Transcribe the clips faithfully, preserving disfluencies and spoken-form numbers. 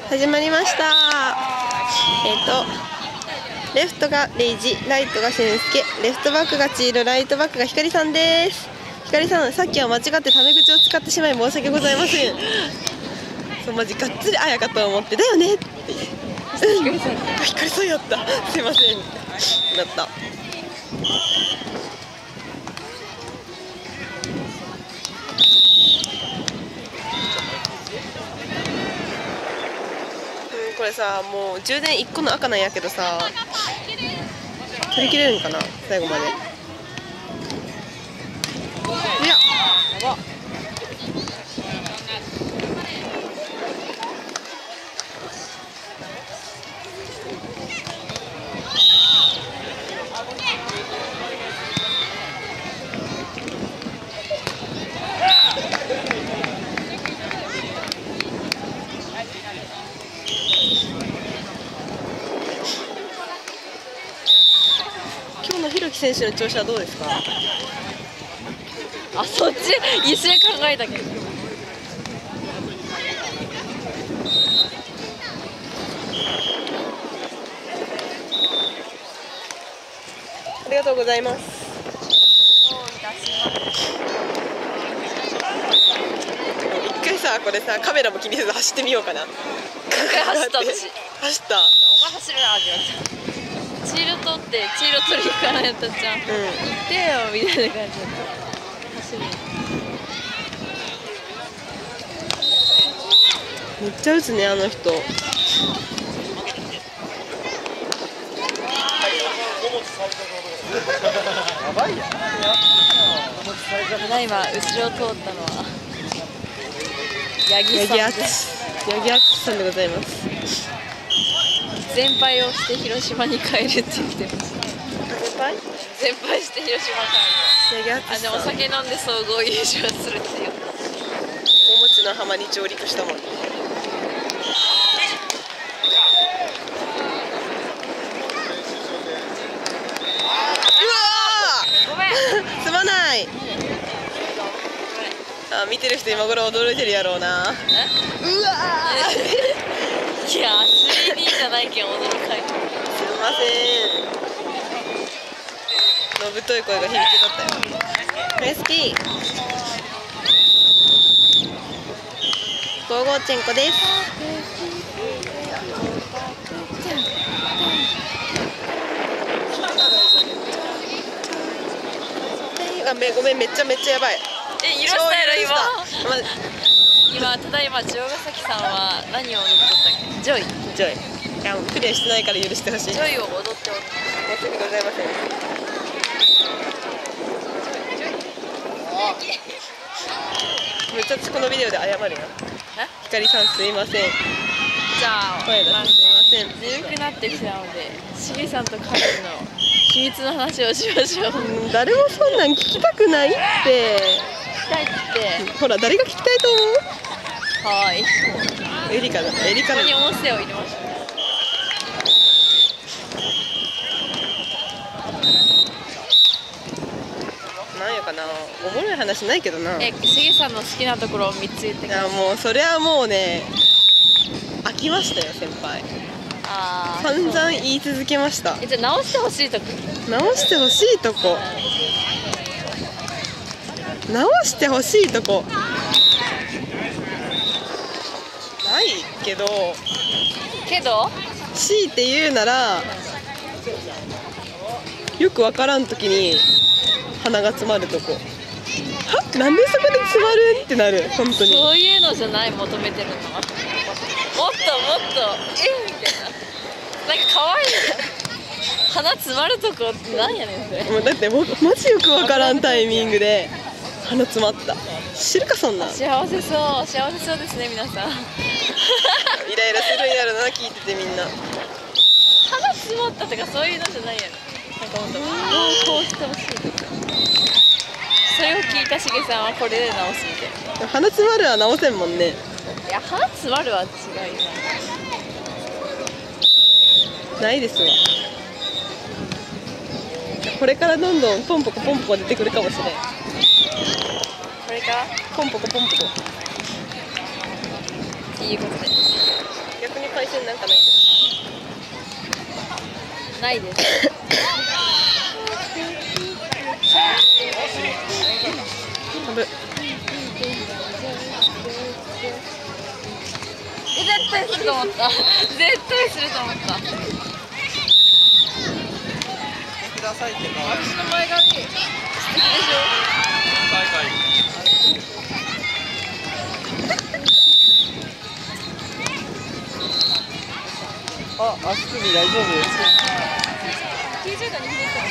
始まりました。えっとレフトがレイジ、ライトが俊介、レフトバックが千尋、ライトバックがひかりさんです。ひかりさん、さっきは間違ってタメ口を使ってしまい申し訳ございません。そう、マジがっつりあやかと思ってだよねってひかりさん、ひかりさんやった、すいませんなった。これさ、もう充電いっこの赤なんやけどさ、取り切れるんかな最後まで。いや、やば。今日のひろき選手の調子はどうですか？ あ、そっち一瞬考えたけど。 ありがとうございます。一回さ、これさ、カメラも気にせず走ってみようかな。 一回走った私。 走った。 お前走るなって言われた。チール取ってチール取りに行かないやったじゃん。うん、行ってよみたいな感じで走る。 めっちゃ打つね、あの人。やばいや。 ただいま後ろを通ったのは八木さんです。 八木敦さんでございます。 全敗をして広島に帰るって言ってました。 全敗？ 全敗して広島帰る。あ、でもお酒飲んで総合優勝するっていう。 お餅の浜に上陸したもん。うわーごめんすまない。あ、見てる人今頃驚いてるやろうな。うわいや、スリーディー じゃないけん驚かい。 すみません。のぶとい声が響きだったよ。ナイスキー。ゴーゴーチェンコです。あ、めごめん、めっちゃめっちゃやばい。 え、許したやろ今。 今、 今ただいま城ヶ崎さんは何を踊っとったっけ？ジョイ。 ジョイ。いや、クリアしてないから許してほしい。 ジョイを踊っておった。 申し訳ございません。めっちゃこのビデオで謝るよ。ひかりさんすいません。 じゃあ、 声出してすいません。 眠くなってきたので、しげさんと彼女の秘密の話をしましょう。 うん、誰もそんなん聞きたくないって。 聞きたいって。 ほら、誰が聞きたいと思う？ はーい。 エリカだ。エリカだ。 ここに音声を入れましょう。 なんやかな、おもろい話ないけどな。 え、しげさんの好きなところをみっつ言ってください。 いや、もうそれはもうね、飽きましたよ先輩。 あー、 散々言い続けました。 え、じゃあ直してほしいとこ。 直してほしいとこ。直してほしいとこ。ないけど。 けど。 強いて言うなら。よくわからんときに。鼻が詰まるとこ。は、なんでそこで詰まるんってなる、本当に。 そういうのじゃない求めてるのは。もっともっと、えみたいな。なんか可愛い。鼻詰まるとこってなんやねんそれ。 もうだってもうマジよくわからんタイミングで鼻詰まった。知るかそんなん。 幸せそう、幸せそうですね皆さん。 イライラするんやろな、聞いててみんな。 鼻詰まったとかそういうのじゃないやろ。なんかもっともうこうしてほしいとか。それを聞いたしげさんはこれで直すみたいな。 鼻詰まるは直せんもんね。 いや、鼻詰まるは違いな。 ないですわ。これからどんどんポンポコポンポコ出てくるかもしれん。これからポンポコポンポコ。 っていうことで。 逆に戦なんかないですないです。 かぶ。 絶対すると思った。絶対すると思った。 くださいってか。 私の前髪素敵でしょ。 大会。あ、足首大丈夫？ きゅうじゅうどにひねった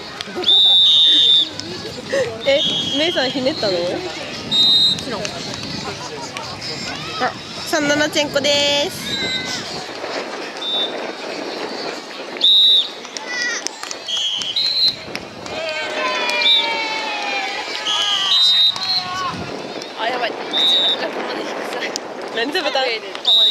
の。 え、メイさんひねったの？ もちろん。 あ、サンナナチェンコです。 あ、やばい。口の中が玉ねぎ臭い。 何食べた？ 玉ねぎ。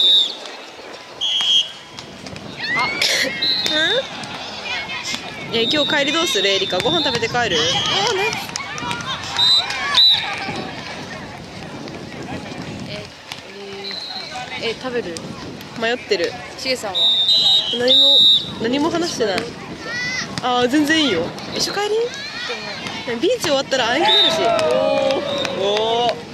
うん？え、今日帰りどうする？エリカ、ご飯食べて帰る？ああね。 え、え、食べる？ 迷ってる。 しげさんは？ 何も何も話してない。ああ、全然いいよ。一緒帰り？ビーチ終わったら会えなくなるし。おお。おお。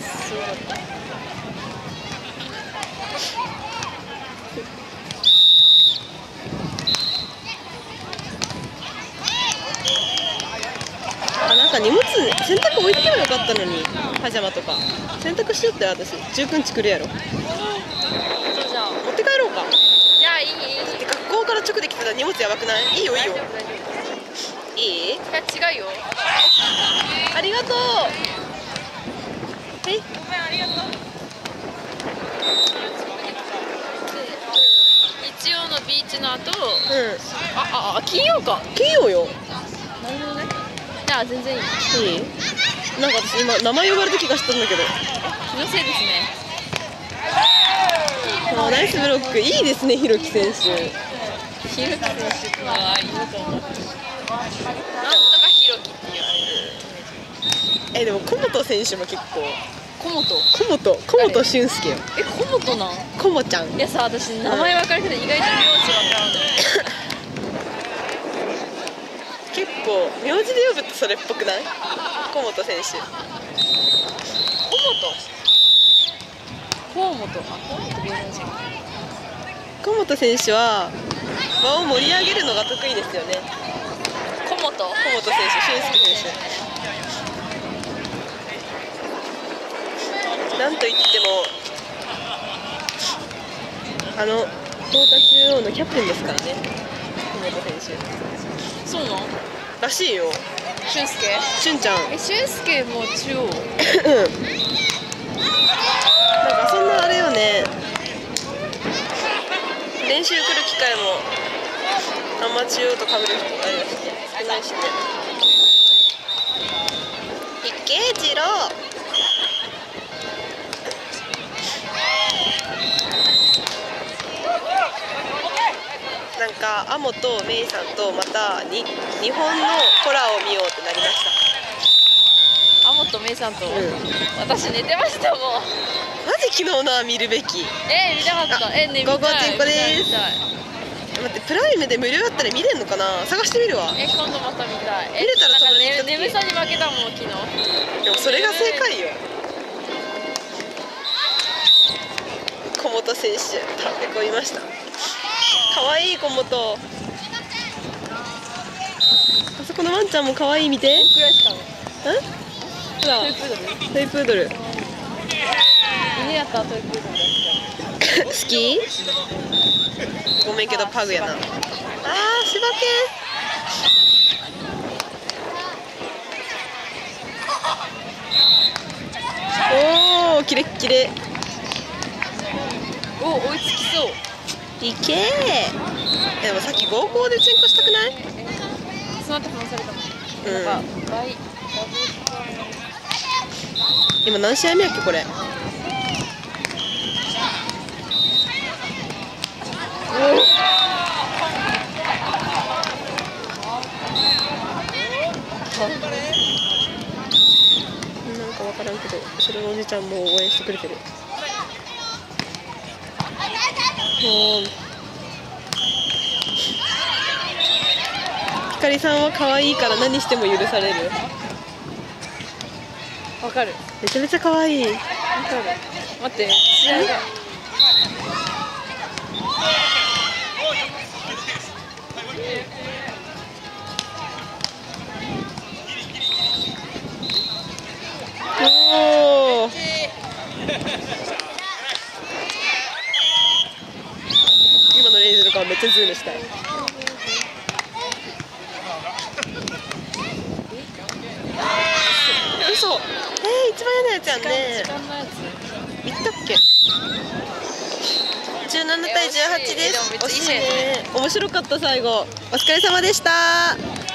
あ、なんか荷物洗濯置いてけばよかったのに、パジャマとか洗濯しよって私。中くんち来るやろ。 そうじゃん。 持って帰ろうか。 いや、いいいい。 で、学校から直で来てたら荷物やばくない？いいよいいよ。いい？ いや、違うよ。 ありがとう。え？ ごめん、ありがとう。日曜のビーチの後、 うん。 あ、あ、あ、金曜か。 金曜よ。 なるほどね。いや、全然いい。 いい？なんか私今名前呼ばれた気がしたんだけど。 気のせいですね。 あ、ナイスブロック。いいですね、ひろき選手。 ひろき選手はいると思う。なんとかひろきっていうあれ。 え、でも小本選手も結構。 小本。 小本、小本俊介よ。 え、小本なん？ 小本ちゃん。 いやさ、私名前分かるけど意外と名字分からんの。 結構名字で呼ぶとそれっぽくない？小本選手。 小本。河本。あ、河本芸能人。 小本選手は場を盛り上げるのが得意ですよね。 小本。 小本選手、俊介選手。なんといってもあの東田中央のキャプテンですからね、小本選そうなん？ 手。らしいよ。 俊介？ 俊ちゃん。 え、俊介も中央？ うん。なんかそんなあれよね。練習来る機会もあんま中央と被る人があれだしね、少ないしね。いけ次郎。なんかアモとメイさんとまたに日本のコラを見ようってなりました。 アモとメイさんと、 うん、 私寝てましたもん。 マジ昨日のは見るべき。 え、見たかった。え、ね、見たい。 ゴーゴーチンコです。待って、プライムで無料だったら見れんのかな、探してみるわ。 え、今度また見たい。え、 見れたらなんかね、 それ眠さに負けたもん昨日。 でもそれが正解よ。小本選手食べ込みました。可愛い小本。あそこのワンちゃんも可愛い、見て。 くらいしかも。 ん？ほら、 トイプードル？ トイプードル。 犬やったらトイプードルが好き？ごめんけどパグやな。あー、柴犬。おー、キレッキレ。 お、追いつきそう。 いけー。でもさっき合コンでチェンコしたくない？ その後話されたもん。 うん。 なんかバイ今何試合目やっけこれ？なんかわからんけど後ろのおじちゃんも応援してくれてる。 もうひかりさんは可愛いから何しても許される。 わかる。 めちゃめちゃ可愛い。 わかる。待って、試合が。 おお。今のレイズの顔めっちゃズームしたい。嘘。えー、一番嫌なやつやんね。 時間のやつ。 言ったっけ？じゅうななたいじゅうはちです。惜しいね。面白かった最後。お疲れ様でした。